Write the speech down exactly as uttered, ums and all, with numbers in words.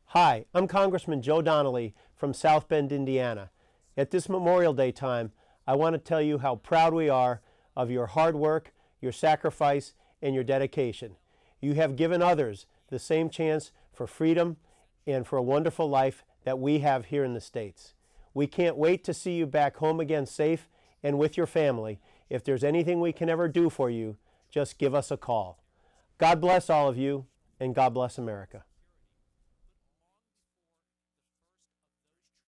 Hi, I'm Congressman Joe Donnelly from South Bend, Indiana. At this Memorial Day time, I want to tell you how proud we are of your hard work, your sacrifice, and your dedication. You have given others the same chance for freedom and for a wonderful life that we have here in the States. We can't wait to see you back home again safe and with your family. If there's anything we can ever do for you, just give us a call. God bless all of you, and God bless America.